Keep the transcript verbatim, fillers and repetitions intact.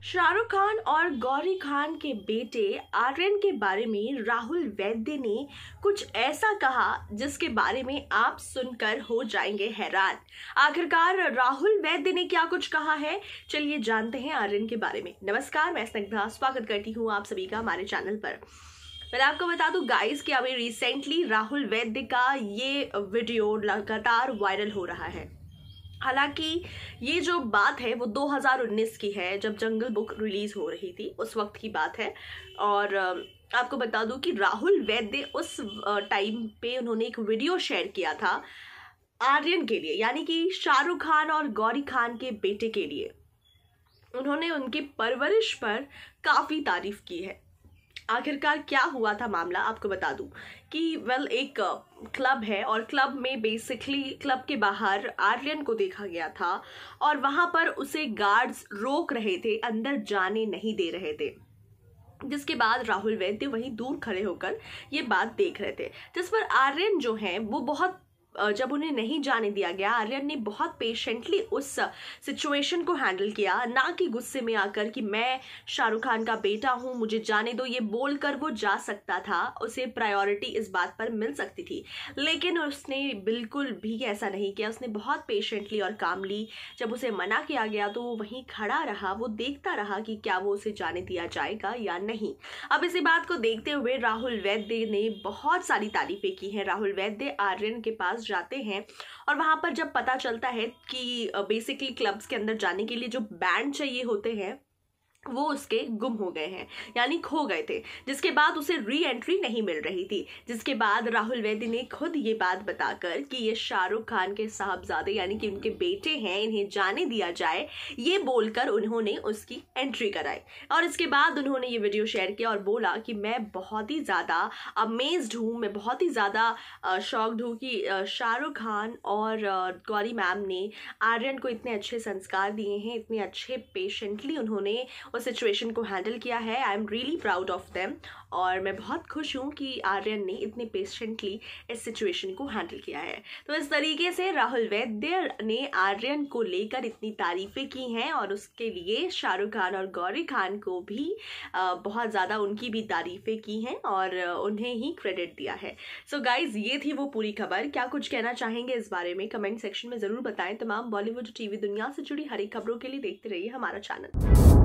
शाहरुख खान और गौरी खान के बेटे आर्यन के बारे में राहुल वैद्य ने कुछ ऐसा कहा जिसके बारे में आप सुनकर हो जाएंगे हैरान। आखिरकार राहुल वैद्य ने क्या कुछ कहा है, चलिए जानते हैं आर्यन के बारे में। नमस्कार, मैं स्निग्धा स्वागत करती हूँ आप सभी का हमारे चैनल पर। मैं आपको बता दूं गाइस कि अभी रिसेंटली राहुल वैद्य का ये वीडियो लगातार वायरल हो रहा है। हालांकि ये जो बात है वो दो हज़ार उन्नीस की है, जब जंगल बुक रिलीज हो रही थी, उस वक्त की बात है। और आपको बता दूं कि राहुल वैद्य उस टाइम पे उन्होंने एक वीडियो शेयर किया था आर्यन के लिए, यानी कि शाहरुख खान और गौरी खान के बेटे के लिए। उन्होंने उनकी परवरिश पर काफ़ी तारीफ की है। आखिरकार क्या हुआ था मामला, आपको बता दूं कि वेल एक क्लब है और क्लब में बेसिकली क्लब के बाहर आर्यन को देखा गया था और वहां पर उसे गार्ड्स रोक रहे थे, अंदर जाने नहीं दे रहे थे। जिसके बाद राहुल वैद्य वहीं दूर खड़े होकर ये बात देख रहे थे, जिस पर आर्यन जो है वो बहुत, जब उन्हें नहीं जाने दिया गया, आर्यन ने बहुत पेशेंटली उस सिचुएशन को हैंडल किया, ना कि गुस्से में आकर कि मैं शाहरुख खान का बेटा हूं, मुझे जाने दो। ये बोलकर वो जा सकता था, उसे प्रायोरिटी इस बात पर मिल सकती थी, लेकिन उसने बिल्कुल भी ऐसा नहीं किया। उसने बहुत पेशेंटली और कामली, जब उसे मना किया गया तो वो वहीं खड़ा रहा, वो देखता रहा कि क्या वो उसे जाने दिया जाएगा या नहीं। अब इसी बात को देखते हुए राहुल वैद्य ने बहुत सारी तारीफें की हैं। राहुल वैद्य आर्यन के पास जाते हैं और वहां पर जब पता चलता है कि बेसिकली क्लब्स के अंदर जाने के लिए जो बैंड चाहिए होते हैं वो उसके गुम हो गए हैं, यानी खो गए थे, जिसके बाद उसे री एंट्री नहीं मिल रही थी। जिसके बाद राहुल वैद्य ने खुद ये बात बताकर कि ये शाहरुख खान के साहबजादे यानी कि उनके बेटे हैं, इन्हें जाने दिया जाए, ये बोलकर उन्होंने उसकी एंट्री कराई। और इसके बाद उन्होंने ये वीडियो शेयर किया और बोला कि मैं बहुत ही ज़्यादा अमेज्ड हूँ, मैं बहुत ही ज़्यादा शॉक्ड हूँ कि शाहरुख खान और गौरी मैम ने आर्यन को इतने अच्छे संस्कार दिए हैं, इतने अच्छे पेशेंटली उन्होंने उस सिचुएशन को हैंडल किया है। I am really proud of them और मैं बहुत खुश हूँ कि आर्यन ने इतने पेशेंटली इस सिचुएशन को हैंडल किया है। तो इस तरीके से राहुल वैद्य ने आर्यन को लेकर इतनी तारीफें की हैं और उसके लिए शाहरुख खान और गौरी खान को भी बहुत ज़्यादा उनकी भी तारीफें की हैं और उन्हें ही क्रेडिट दिया है। सो गाइज, ये थी वो पूरी खबर। क्या कुछ कहना चाहेंगे इस बारे में कमेंट सेक्शन में ज़रूर बताएं। तमाम बॉलीवुड टीवी दुनिया से जुड़ी हर एक खबरों के लिए देखते रहिए हमारा चैनल।